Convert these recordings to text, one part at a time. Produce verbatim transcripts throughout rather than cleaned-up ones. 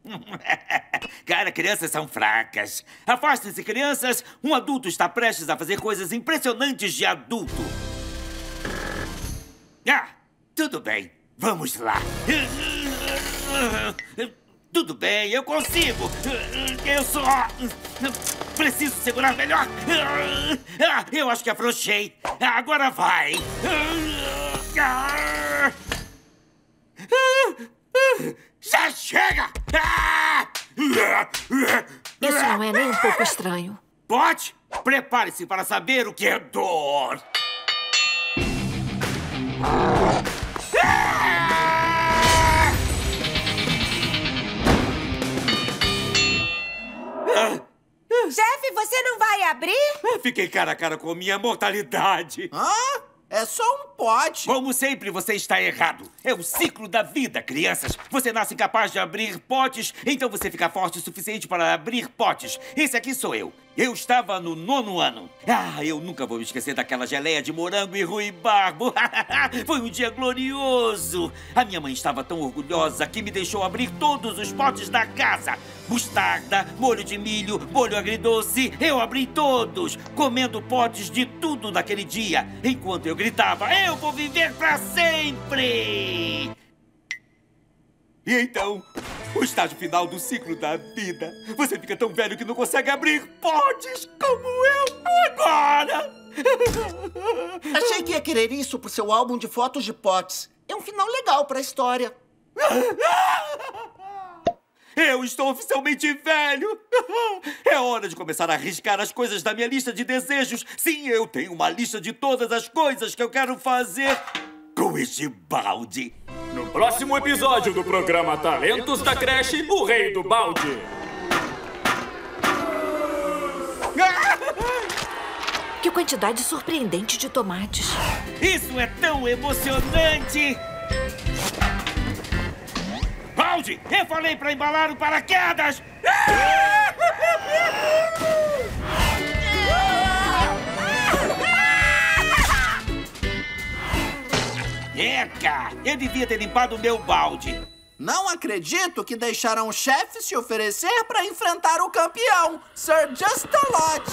Cara, crianças são fracas. Afastem-se, crianças. Um adulto está prestes a fazer coisas impressionantes de adulto. Ah, tudo bem. Vamos lá. Tudo bem, eu consigo. Eu só preciso segurar melhor. Eu acho que afrouxei. Agora vai. Já chega! Isso não é nem um pouco estranho. Pode? Prepare-se para saber o que é dor. Chefe, você não vai abrir? Fiquei cara a cara com minha mortalidade. Hã? É só um pote. Como sempre, você está errado. É o ciclo da vida, crianças. Você nasce incapaz de abrir potes, então você fica forte o suficiente para abrir potes. Esse aqui sou eu. Eu estava no nono ano. Ah, eu nunca vou me esquecer daquela geleia de morango e ruibarbo. Foi um dia glorioso. A minha mãe estava tão orgulhosa que me deixou abrir todos os potes da casa. Mostarda, molho de milho, molho agridoce. Eu abri todos, comendo potes de tudo naquele dia. Enquanto eu gritava, eu vou viver para sempre! E então, o estágio final do ciclo da vida. Você fica tão velho que não consegue abrir potes como eu agora! Achei que ia querer isso pro seu álbum de fotos de potes. É um final legal pra história. Eu estou oficialmente velho! É hora de começar a arriscar as coisas da minha lista de desejos. Sim, eu tenho uma lista de todas as coisas que eu quero fazer com este balde. No próximo episódio do programa Talentos da Creche, o Rei do Balde. Que quantidade surpreendente de tomates. Isso é tão emocionante! Balde, eu falei para embalar o paraquedas! Eca, eu devia ter limpado o meu balde. Não acredito que deixaram o chefe se oferecer para enfrentar o campeão, Sir Just-A-Lot.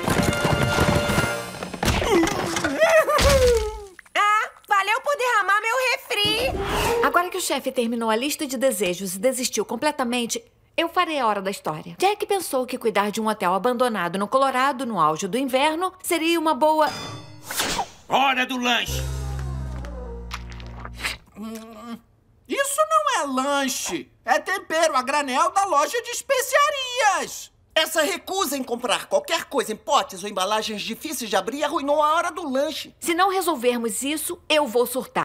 Ah, valeu por derramar meu refri. Agora que o chefe terminou a lista de desejos e desistiu completamente, eu farei a hora da história. Jack pensou que cuidar de um hotel abandonado no Colorado, no auge do inverno, seria uma boa... Hora do lanche. Hum, isso não é lanche. É tempero a granel da loja de especiarias. Essa recusa em comprar qualquer coisa em potes ou embalagens difíceis de abrir arruinou a hora do lanche. Se não resolvermos isso, eu vou surtar.